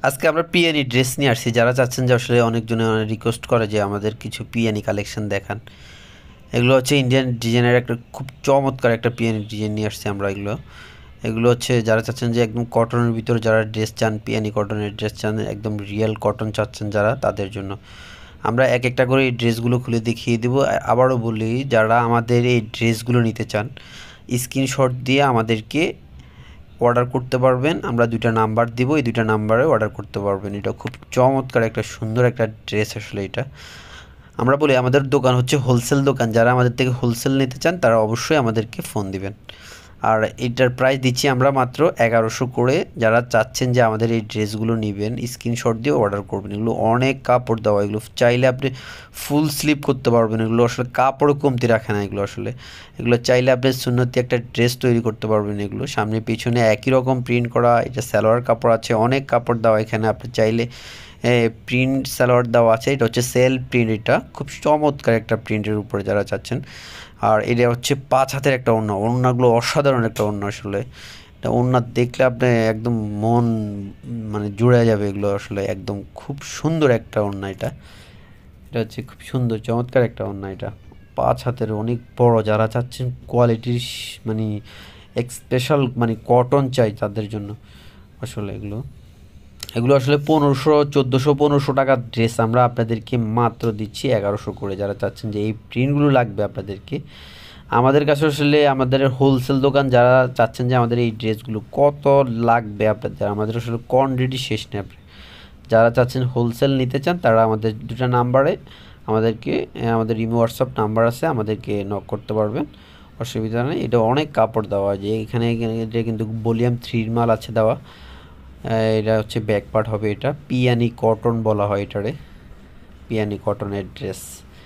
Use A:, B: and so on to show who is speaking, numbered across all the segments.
A: আজকে আমরা পিএনই ড্রেস নিয়ে আসছি। যারা চাচ্ছেন যে আসলে অনেকজনে রিকোয়েস্ট করে যে আমাদের কিছু পিএনই কালেকশন দেখান। এগুলো হচ্ছে ইন্ডিয়ান ডিজাইনের একটা খুব চমৎকার একটা পিএনই ডিজাইন নিয়ে আসছি আমরা। এগুলো হচ্ছে যারা চাচ্ছেন যে একদম কটনের ভিতরে যারা ড্রেস চান, পিএনই কটনের ড্রেস চান, একদম রিয়েল কটন চাচ্ছেন যারা, তাদের জন্য আমরা এক একটা করে এই ড্রেসগুলো খুলে দেখিয়ে দেবো। আবারও বলি, যারা আমাদের এই ড্রেসগুলো নিতে চান স্ক্রিনশট দিয়ে আমাদেরকে অর্ডার করতে পারবেন। আমরা দুইটা নাম্বার দিব, এই দুইটা নাম্বারে অর্ডার করতে পারবেন। এটা খুব চমৎকার একটা সুন্দর একটা ড্রেস আসলে এটা। আমরা বলি আমাদের দোকান হচ্ছে হোলসেল দোকান, যারা আমাদের থেকে হোলসেল নিতে চান তারা অবশ্যই আমাদেরকে ফোন দিবেন। আর এটার প্রাইস দিচ্ছি আমরা মাত্র 1100 করে। যারা চাচ্ছেন যে আমাদের এই ড্রেসগুলো নেবেন স্ক্রিনশট দিয়ে অর্ডার করবেন। এগুলো অনেক কাপড় দেওয়া, এগুলো চাইলে আপনি ফুল স্লিপ করতে পারবেন। এগুলো আসলে কাপড়ও কমতি রাখে না এগুলো চাইলে আপনি সুন্নতি একটা ড্রেস তৈরি করতে পারবেন। এগুলো সামনে পিছনে একই রকম প্রিন্ট করা, এটা সালোয়ার কাপড় আছে, অনেক কাপড় দেওয়া এখানে। আপনি চাইলে প্রিন্ট সালোয়ার দেওয়া আছে, এটা হচ্ছে সেল প্রিন্ট, এটা খুব চমৎকার একটা প্রিন্টের উপরে যারা চাচ্ছেন। আর এটা হচ্ছে 5 হাতের একটা ওড়না, ওড়নাগুলো অসাধারণ একটা ওড়না আসলে। এটা ওড়না দেখলে আপনি একদম মন মানে জুড়ে যাবে। এগুলো আসলে একদম খুব সুন্দর একটা ওড়না। এটা এটা হচ্ছে খুব সুন্দর চমৎকার একটা ওড়না। এটা 5 হাতের অনেক বড়। যারা চাচ্ছেন কোয়ালিটির মানে স্পেশাল মানে কটন চাই তাদের জন্য আসলে এগুলো এগুলো আসলে 1400 টাকার ড্রেস আমরা আপনাদেরকে মাত্র দিচ্ছি 1100 করে। যারা চাচ্ছেন যে এই প্রিন্টগুলো লাগবে আপনাদেরকে, আমাদের কাছে আসলে আমাদের হোলসেল দোকান, যারা চাচ্ছেন যে আমাদের এই ড্রেসগুলো কত লাগবে আপনাদের, আমাদের আসলে কোয়ান্টিটি শেষ নেই। আপনি যারা চাচ্ছেন হোলসেল নিতে চান তারা আমাদের দুটো নাম্বারে আমাদেরকে, আমাদের ইমো হোয়াটসঅ্যাপ নাম্বার আছে, আমাদেরকে নক করতে পারবেন, অসুবিধা নেই। এটা অনেক কাপড় দেওয়া, যে এখানে এটা কিন্তু ভলিউম 3 মাল আছে দেওয়া। এটা হচ্ছে ব্যাক পার্ট হবে, এটা পিয়ানি কটন বলা হয় এটারে, পিয়ানি কটনের ড্রেস।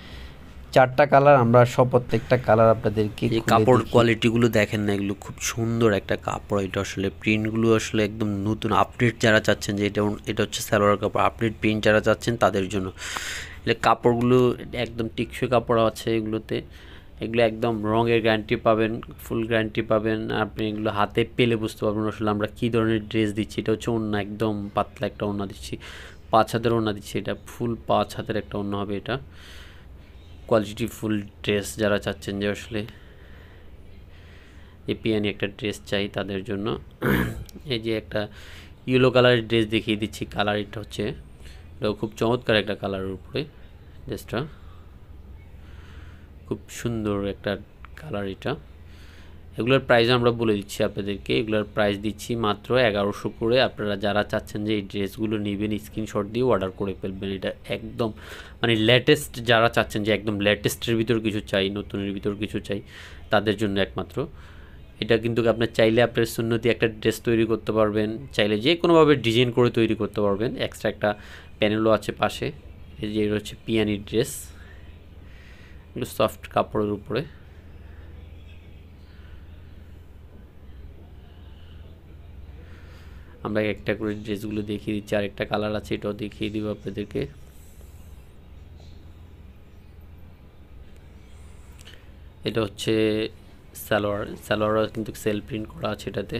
A: 4টা কালার আমরা সব, প্রত্যেকটা কালার আপনাদেরকে কাপড় কোয়ালিটিগুলো দেখেন না, এগুলো খুব সুন্দর একটা কাপড়। এটা আসলে প্রিন্টগুলো আসলে একদম নতুন আপডেট। যারা চাচ্ছেন যে এটা হচ্ছে সালোয়ার কাপড়, আপডেট প্রিন্ট যারা চাচ্ছেন তাদের জন্য এটা কাপড়গুলো একদম টিকসই কাপড় আছে এগুলোতে। এগুলো একদম রঙের গ্যারান্টি পাবেন, ফুল গ্যারান্টি পাবেন। আপনি এগুলো হাতে পেলে বুঝতে পারবেন আসলে আমরা কী ধরনের ড্রেস দিচ্ছি। এটা হচ্ছে ওড়না, একদম পাতলা একটা ওড়না দিচ্ছি, 5 হাতের ওড়না দিচ্ছি। এটা ফুল 5 হাতের একটা ওড়না হবে। এটা কোয়ালিটি ফুল ড্রেস যারা চাচ্ছেন যে আসলে পিয়ানি একটা ড্রেস চাই তাদের জন্য এই যে একটা ইয়েলো কালারের ড্রেস দেখিয়ে দিচ্ছি। কালার এটা হচ্ছে, এটাও খুব চমৎকার একটা কালারের উপরে ড্রেসটা, খুব সুন্দর একটা কালার এটা। এগুলোর প্রাইস আমরা বলে দিচ্ছি আপনাদেরকে, এগুলোর প্রাইস দিচ্ছি মাত্র 1100 করে। আপনারা যারা চাচ্ছেন যে এই ড্রেসগুলো নেবেন স্ক্রিনশট দিয়ে অর্ডার করে ফেলবেন। এটা একদম মানে লেটেস্ট, যারা চাচ্ছেন যে একদম লেটেস্টের ভিতর কিছু চাই, নতুনের ভিতর কিছু চাই, তাদের জন্য একমাত্র এটা। কিন্তু আপনার চাইলে আপনার সুন্নতি একটা ড্রেস তৈরি করতে পারবেন, চাইলে যে কোনোভাবে ডিজাইন করে তৈরি করতে পারবেন। এক্সট্রা একটা প্যানেলও আছে পাশে। এই যে এটা হচ্ছে পিয়ানি ড্রেস, এগুলো সফট কাপড়ের উপরে। আমরা একটা করে ড্রেসগুলো দেখিয়ে দিচ্ছি, আরেকটা কালার আছে এটাও দেখিয়ে দিব আপনাদেরকে। এটা হচ্ছে সালোয়ার কিন্তু সেল প্রিন্ট করা আছে এটাতে।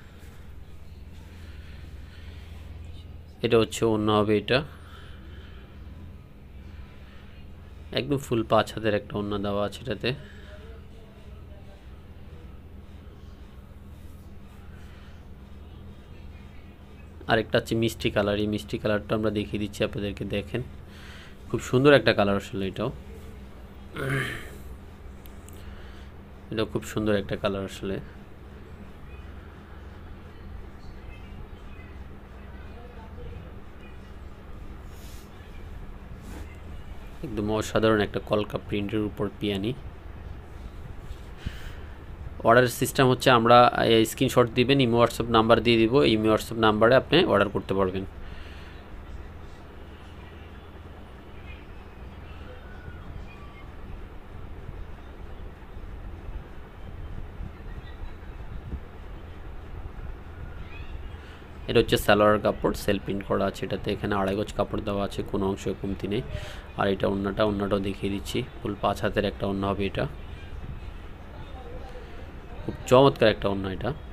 A: এটা হচ্ছে অন্য হবে, এটা একদম ফুল 5 হাতের একটা ওড়না দেওয়া আছে এটাতে। আরেকটা আছে মিষ্টি কালার, এই মিষ্টি কালারটা আমরা দেখিয়ে দিচ্ছি আপনাদেরকে। দেখেন খুব সুন্দর একটা কালার আসলে এটাও খুব সুন্দর একটা কালার আসলে। একদম অসাধারণ একটা কলকা প্রিন্টের উপর পিয়ানি। অর্ডারের সিস্টেম হচ্ছে আমরা স্ক্রিনশট দিবেন, ইমো হোয়াটসঅ্যাপ নাম্বার দিয়ে দিব, ইমো হোয়াটসঅ্যাপ নাম্বারে আপনি অর্ডার করতে পারবেন। এটা হচ্ছে সালোয়ার কাপড়, সেল প্রিন্ট করা আছে এটাতে। এখানে 2.5 গজ কাপড় দেওয়া আছে, কোনো অংশে কমতি নেই। আর এটা ওড়নাটাও দেখিয়ে দিচ্ছি, ফুল 5 হাতের একটা ওড়না হবে। এটা খুব চমৎকার একটা ওড়না এটা।